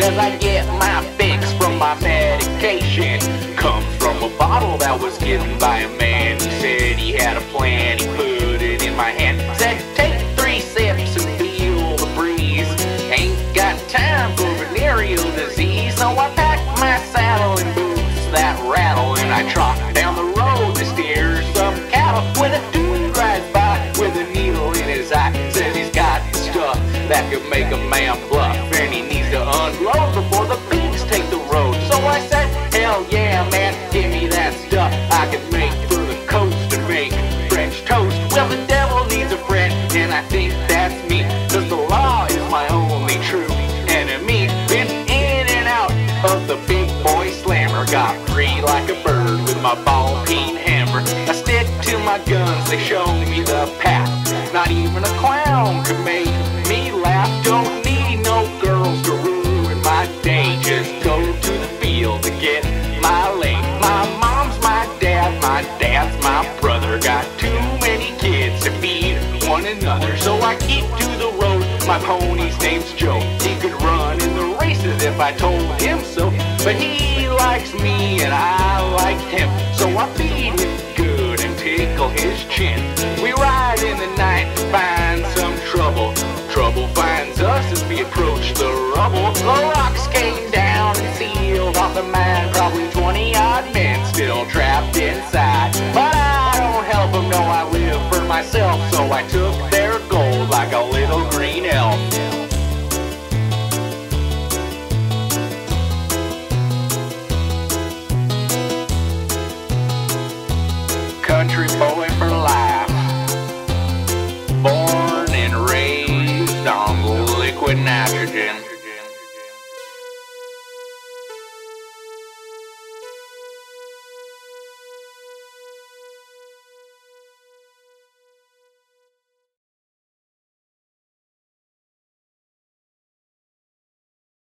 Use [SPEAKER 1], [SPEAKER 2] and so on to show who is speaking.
[SPEAKER 1] 'cause I get my fix from my medication. Comes from a bottle that was given by a man. He said he had a plan, he put it in my hand. Said take 3 sips and feel the breeze. Ain't got time for venereal disease. So I pack my saddle and boots that rattle, and I trot down the road to steer some cattle. When a dude rides by with a needle in his eye, says he's got stuff that could make a man bluff, and he needs to unload before the pigs take the road. So I said, hell yeah, man, give me that stuff. I can make for the coast and make French toast. Well, the devil needs a friend, and I think that's me, 'cause the law is my only true enemy. Been in and out of the big boy slammer, got free like a bird with my ball peen hammer. I stick to my guns, they show me the path. Not even a clown could make me laugh. Don't need no girls to ruin my day. Just go to the field to get my lane. My mom's my dad's my brother. Got too many kids to feed one another, so I keep to the road. My pony's name's Joe. He could run in the races if I told him so, but he likes me and I like him, so I feed him good and tickle his chin. We ride in the night to find some trouble. Trouble finds us as we approach the rubble. The rocks came down and sealed off the mine. Probably 20-odd men still trapped inside, but I don't help them, no, I live for myself. So I took